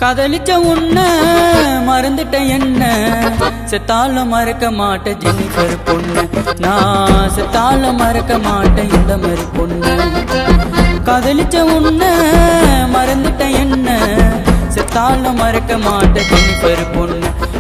காதலிச்ச உன்ன மறந்துட்ட என்ன செத்தாலும் மறக்க மாட்டேன் ஜெனிஃபர் பொண்ணு நான் செத்தாலும் மறக்க மாட்டேன் இந்த மாதிரி பொண்ணு காதலிச்ச உன்ன மறந்துட்ட என்ன செத்தாலும் மறக்க மாட்டேன் ஜெனிஃபர் பொண்ணு